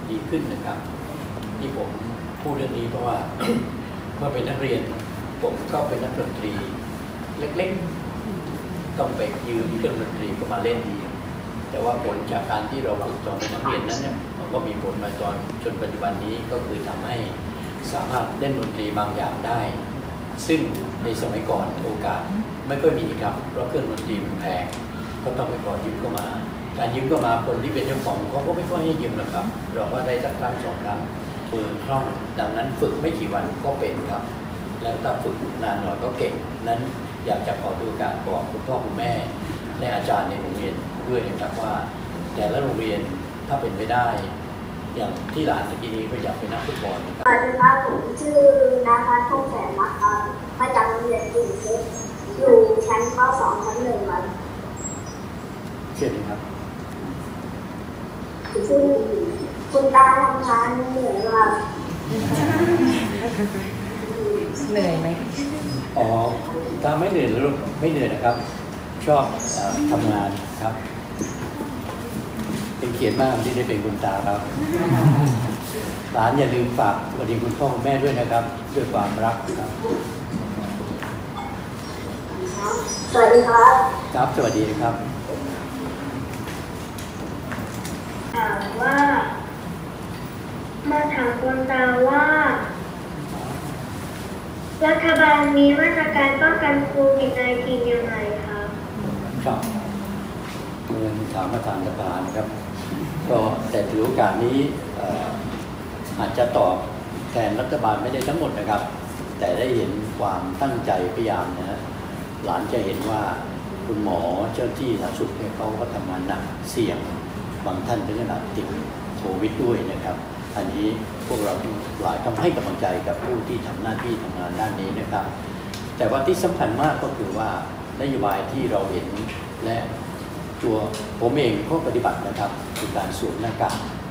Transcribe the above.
ดีขึ้นนะครับที่ผมพูดเรื่องนี้เพราะว่า เมื่อเป็นนักเรียนผมก็เป็นนักดนตรีเล็กๆต้องไปยืมเครื่องดนตรีก็มาเล่นดีแต่ว่าผลจากการที่เราฝึกตอนเป็นนักเรียนนั้นเนี่ยมันก็มีผลมาตอนจนปัจจุบันนี้ก็คือทำให้สามารถเล่นดนตรีบางอย่างได้ซึ่งในสมัยก่อนโอกาสไม่ค่อยมีครับเพราะเครื่องดนตรีมันแพงก็ต้องไปขอยืมเข้ามาการยืมเข้ามาคนที่เป็นเจ้าของเขาก็ไม่ค่อยให้ยืมนะครับเราก็ได้สักครั้งสองครั้งมือคล่องดังนั้นฝึกไม่กี่วันก็เป็นครับแล้วถ้าฝึกนานหน่อยก็เก่งนั้นอยากจะขอโอกาสบอกคุณพ่อคุณแม่และอาจารย์ในโรงเรียนด้วยนะครับว่าแต่ละโรงเรียนถ้าเป็นไปได้อย่างที่หลานตะกี้นี้ก็อยากเป็นนักฟุตบอลนะครับสวัสดีครับผมชื่อนภัสพงษ์แสนนะครับมาจากโรงเรียนกิ่งเพชรอยู่ชั้นป .2 ชั้น1ครับเชิญครับซึ่งคุณตาทำงานเหนื่อยครับเหนื่อยไหมอ๋อตาไม่เหนื่อยหรือไม่เหนื่อยนะครับชอบทำงานครับเป็นเกียรติมากที่ได้เป็นคุณตาครับหลานอย่าลืมฝากสวัสดีคุณพ่อคุณแม่ด้วยนะครับด้วยความรักครับสวัสดีครับครับสวัสดีครับถามว่ามาถามคุณตาว่ารัฐบาลมีมาตรการป้องกันโควิด -19 ยังไงครับครับเมื่อถามประธานสภานะครับก็แต่ถือโอกาสนี้อาจจะตอบแทนรัฐบาลไม่ได้ทั้งหมดนะครับแต่ได้เห็นความตั้งใจพยายามนะหลานจะเห็นว่าคุณหมอเจ้าที่สาธารณสุขเนี่ยเขาก็ทำงานหนักเสี่ยงบางท่านถึงขนาดติดโควิดด้วยนะครับอันนี้พวกเราหลายต้องให้กำลังใจกับผู้ที่ทำหน้าที่ทำงานด้านนี้นะครับแต่ว่าที่สำคัญมากก็คือว่านโยบายที่เราเห็นและตัวผมเองก็ปฏิบัตินะครับคือการสวมหน้ากาก